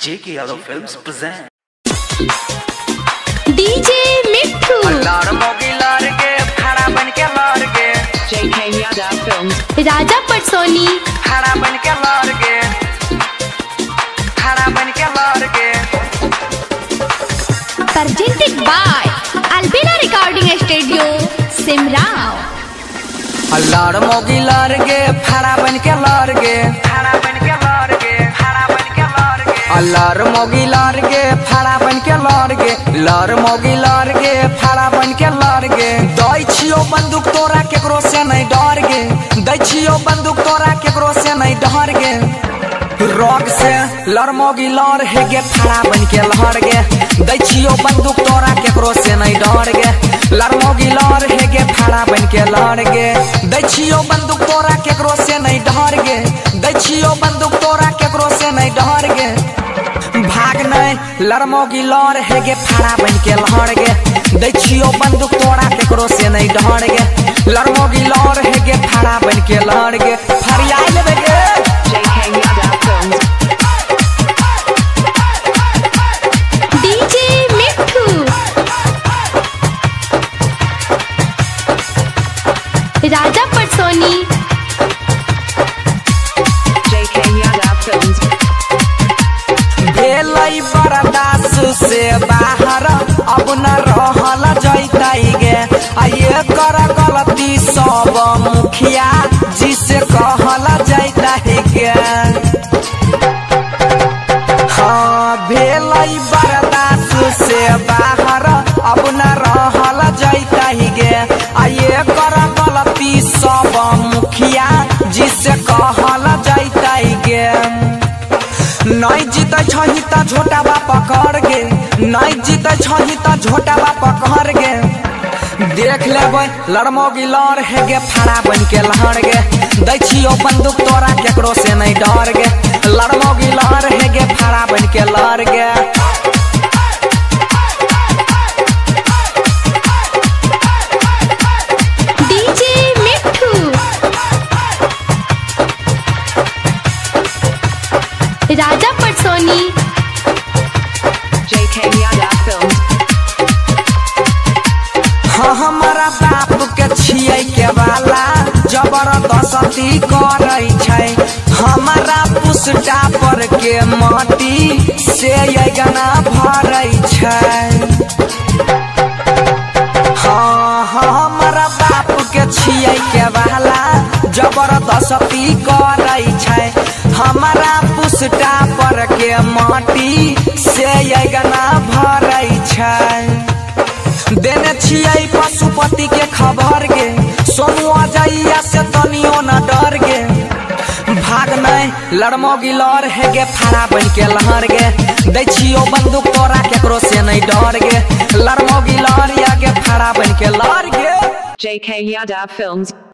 J.K. Yadav Films present DJ Mitthu J.K. Yadav Films Raja Patsoni presented by Albina Recording Studio Simrao अल्लार मोगी लारगे फड़ा बन के लारगे अल्लार मोगी लारगे फड़ा बन के लारगे लार मोगी लारगे फड़ा बन के लारगे दै छियो बंदूक तोरा केकरो से नहीं डरगे दै छियो बंदूक तोरा केकरो से नहीं डरगे रोग से लड़ मोगी लार हेगे फड़ा बन के लहरगे दै छियो बंदूक तोरा केकरो से नहीं डरगे लड़ मोगी लार हेगे फड़ा बन के लहरगे दै छियो बंदूक तोरा केकरो से नहीं डरगे दै छियो बंदूक तोरा केकरो से नहीं डरगे भाग नहीं लड़मोगी लड़ हेगे फड़ा बन के लहरगे दै छियो बंदूक तोरा केकरो से नहीं डरगे लड़मोगी लड़ हेगे फड़ा बन के लहरगे फरिया लेबे गे J.K. Yadav Films DJ मिट्ठू राजा पटसोनी J.K. Yadav Films भेलई बरदास से बाहर अब न रहल जैताई गे ये कर गलती सब मुखिया जी से कहल जैताई गे हाँ भेलई बरदास से बाहर अब न रहल जैताई गे ये कर गलती सब मुखिया जी से कहल जैताई गे नहीं जीते छही त झोटावा पकड़ गे नहीं जीते छही त झोटावा पकड़ गे देख लेबै लड़मोगी लड़ हेगे फड़ा बन के लहर गे दै छियो बंदूक तोरा केकरो से नहीं डर गे लड़मोगी लड़ हेगे फड़ा बन के लड़ गे DJ मिट्ठू राजा पटसोनी J.K. Yadav Films हाँ हमारा बाप के छियै के वाला जबरदस्ती करै छै हमारा पुष्टा पर के माटी से ये गाना भरै छै हाँ हमारा बाप के छियै के वाला जबरदस्ती करै छै हमारा पुष्टा पर के माटी से ये गाना भरै छै देने छियै पशुपति के खबर गे सोनू अजैया से तनियो न डर गे भाग नहीं लड़मोगी लड़ हेगे फड़ा बन के लहर गे दै छियो बंदूक तोरा केकरो से नहीं डर गे लड़मोगी लड़ या गे फड़ा बन के लड़ गे J.K. Yadav Films